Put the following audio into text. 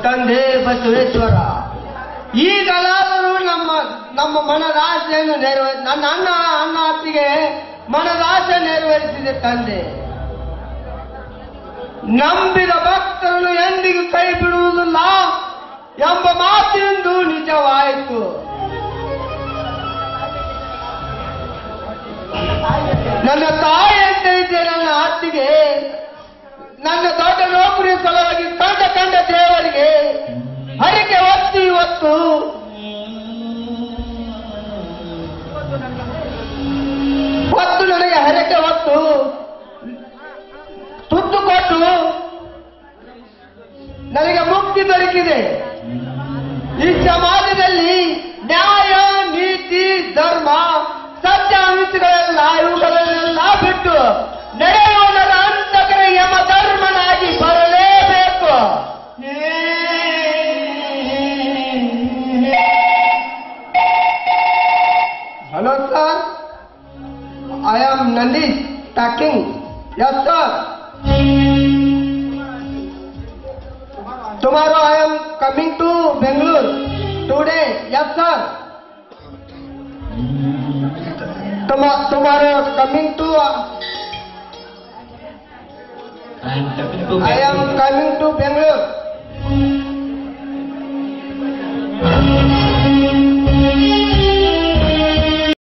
ತಂದೆ ಬಸವೇಶ್ವರ, ಈಗಲಾದರೂ ನಮ್ಮ ಮನದಾಸೆಯನ್ನು ನನ್ನ ಅಣ್ಣ ಅತ್ತಿಗೆ ಮನದಾಸೆ ನೆರವೇರಿಸಿದೆ ತಂದೆ. ನಂಬಿದ ಭಕ್ತರನ್ನು ಎಂದಿಗೂ ಕೈ ಬಿಡುವುದಿಲ್ಲ ಎಂಬ ಮಾತಿನಿಂದು ನಿಜವಾಯಿತು. ನನ್ನ ತಾಯಿ ಅಂತ ಇದ್ದೆ ನನ್ನ ಅತ್ತಿಗೆ ನನ್ನ ದೊಡ್ಡ ನೌಕರಿ ಸಲುವಾಗಿ ಕಂಡ ದೇವರಿಗೆ ಹರಿಕೆ ಹೊತ್ತು ಇವತ್ತು ನನಗೆ ಹರಕೆ ಹೊತ್ತು ತುತ್ತು ಕೊಟ್ಟು ನನಗೆ ಮುಕ್ತಿ ದೊರಕಿದೆ. ಈ ಸಮಾಜದಲ್ಲಿ ನ್ಯಾಯ, ನೀತಿ, ಧರ್ಮ, ಸತ್ಯಾಮಿತಿಗಳೆಲ್ಲ ಇವುಗಳನ್ನೆಲ್ಲ ಬಿಟ್ಟು ನಡೆಯುವ ಅಂತಕರ ಯಮ ಧರ್ಮನಾಗಿ ಬರಲೇಬೇಕು. Hello sir, I am Nandish talking. Yes, sir. Tomorrow I am coming to Bangalore. Today, yes, sir. Tomorrow coming to. I am coming to Bangalore.